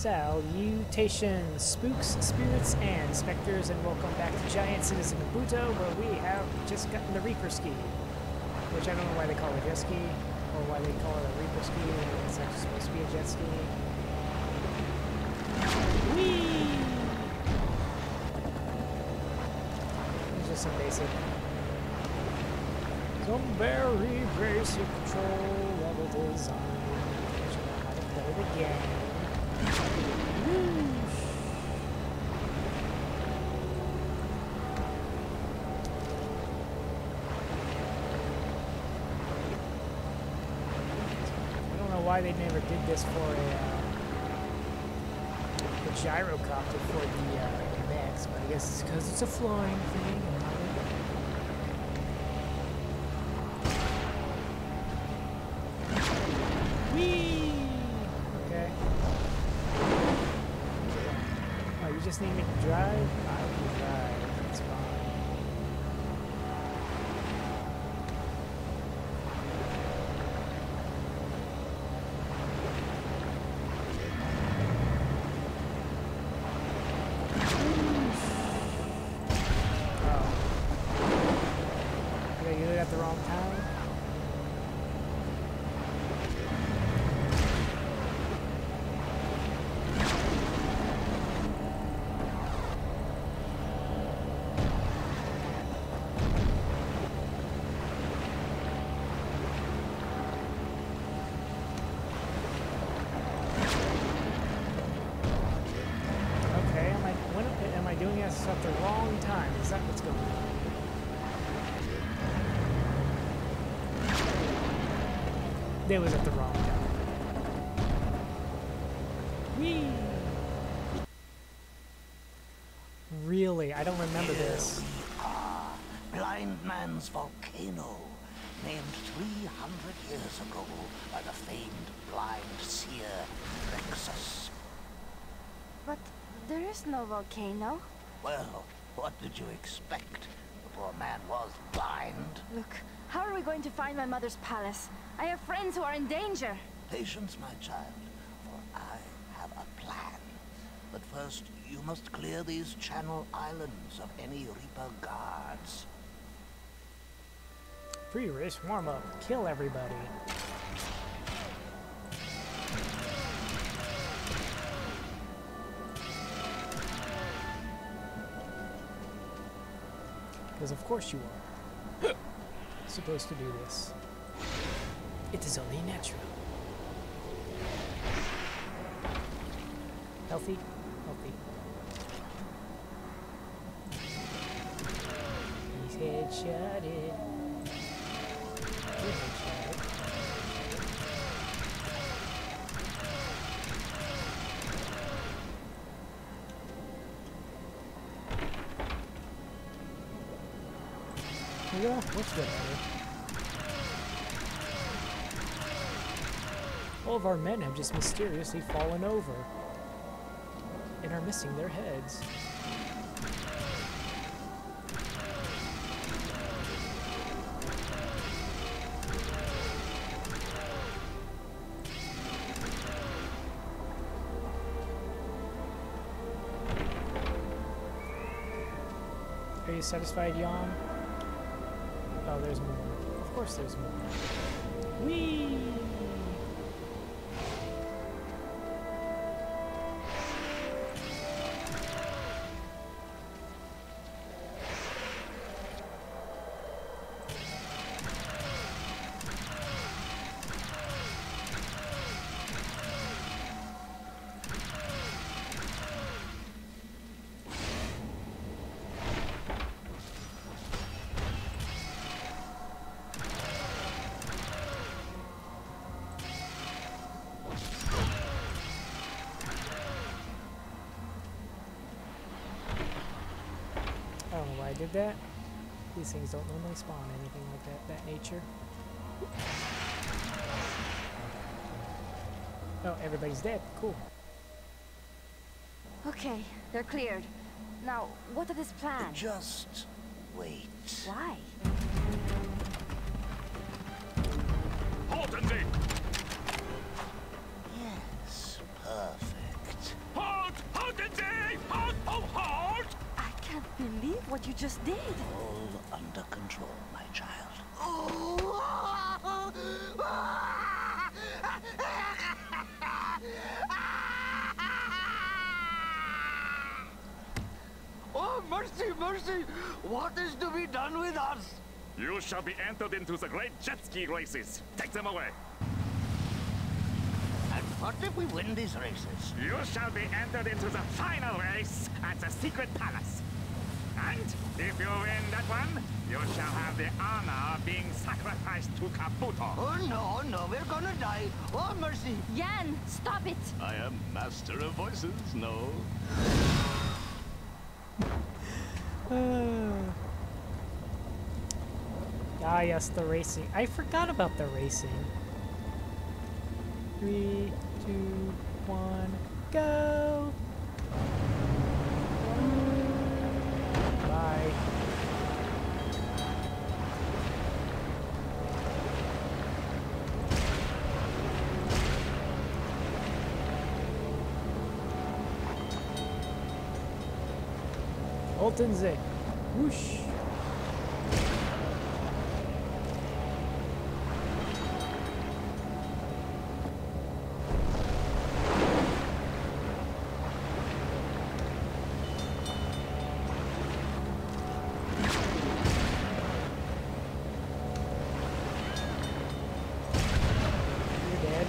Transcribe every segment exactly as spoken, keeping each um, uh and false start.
Salutations, spooks, spirits, and specters, and welcome back to Giant Citizen Kabuto, where we have just gotten the Reaper Ski. Which I don't know why they call it a jet ski, or why they call it a Reaper Ski, when it's actually supposed to be a jet ski. Whee! It's just some basic... Some very basic control level design. Which I know how to play the game. Why they never did this for a uh, the gyrocopter for the uh, mechs, but I guess it's because it's a flying thing. Whee! Okay. Oh, you just need me to drive? I can drive. It's fine. At the wrong time. Okay, am I when am I doing this at the wrong time? Is that what's going on? It was at the wrong time. Whee! Really? I don't remember Here this. we are, Blind Man's Volcano, named three hundred years ago by the famed blind seer Rexus. But there is no volcano. Well, what did you expect? The poor man was blind. Look, how are we going to find my mother's palace? I have friends who are in danger. Patience, my child, for I have a plan. But first, you must clear these Channel Islands of any Reaper guards. Pre-race warm-up. Kill everybody. Because of course you are. Supposed to do this. It is only natural. Healthy? Healthy. He's headshotted. You're headshotted. Yeah, what's good at it? All of our men have just mysteriously fallen over and are missing their heads. Are you satisfied, Jan? Oh, there's more. Of course there's more. Whee! I don't know why I did that. These things don't normally spawn anything like that, that nature. Oh, everybody's dead. Cool. Okay, they're cleared. Now, what of this plan? Just wait. Why? Halten Sie! Yes, perfect. what you just did. All under control, my child. Oh, mercy, mercy! What is to be done with us? You shall be entered into the great jet ski races. Take them away. And what if we win these races? You shall be entered into the final race at the secret palace. And if you win that one, you shall have the honor of being sacrificed to Kabuto. Oh, no, no, we're gonna die. Oh, mercy! Yan, stop it! I am master of voices, no? Ah, yes, the racing. I forgot about the racing. Three, two, one, go! Bye. Oltenze. Whoosh. You're dead.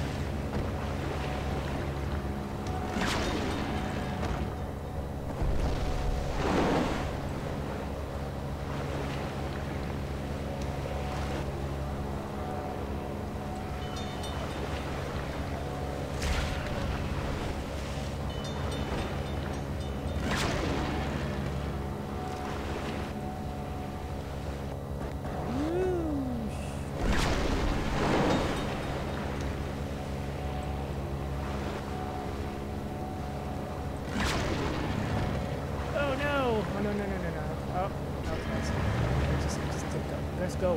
Oh no! Oh no no no no no! Oh, no, that's just just take go. Let's go.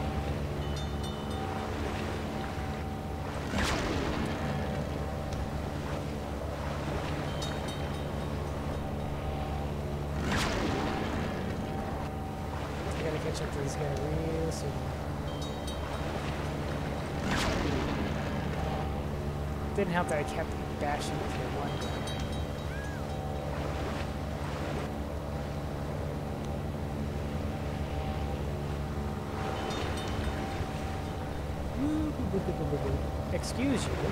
I gotta catch up to this guy real soon. Didn't help that I kept bashing for one guy. Excuse you.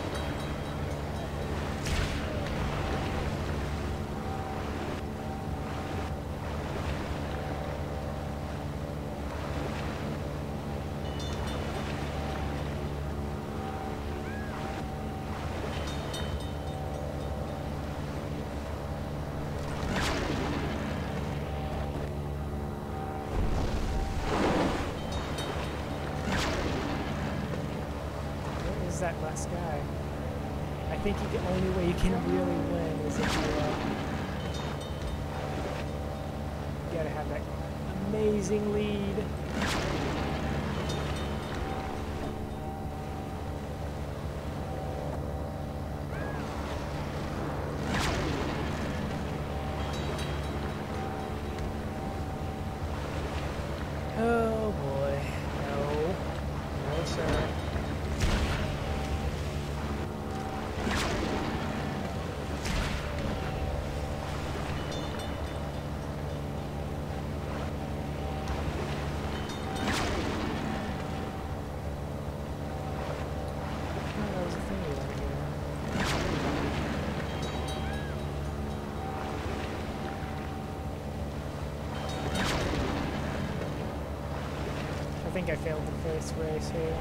That last guy. I think the only way you can really win is if you, uh, you gotta have that amazing lead. Oh boy. No. No, sir. I think I failed the first race here.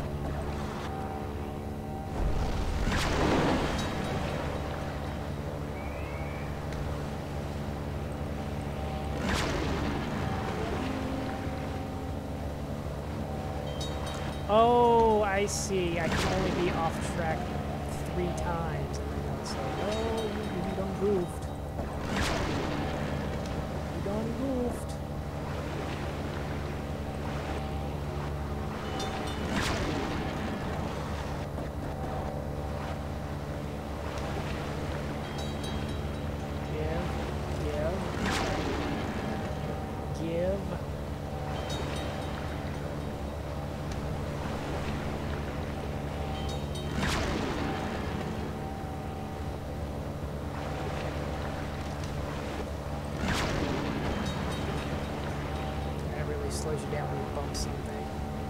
Oh, I see. I can only be off track three times. So, oh, you, you done goofed. You done goofed. slows you down when you bump something.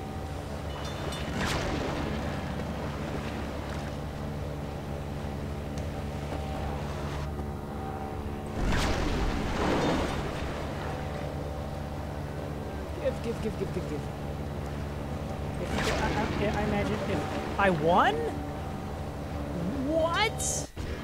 Give, give, give, give, give, give. If, I, I, I imagine if I won? What?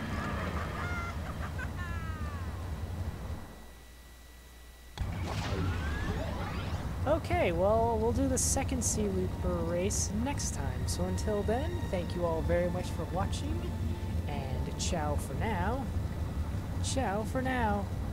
Okay, well, we'll do the second Sea Reaper race next time. So until then, thank you all very much for watching, and ciao for now. Ciao for now.